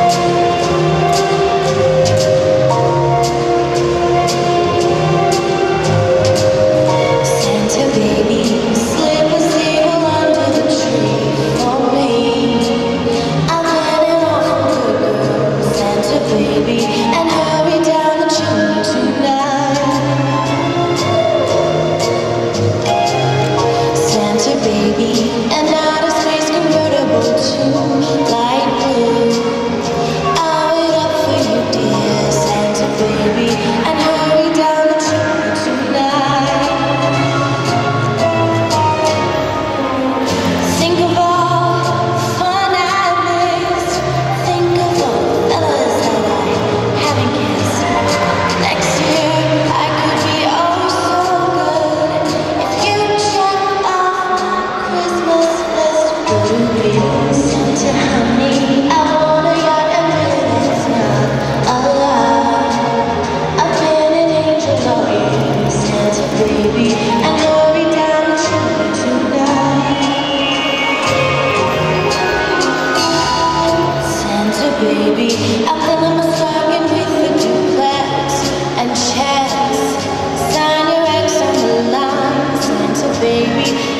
Baby, I think I'm a swaggin' with a duplex and checks. Sign your ex on the line, Santa baby.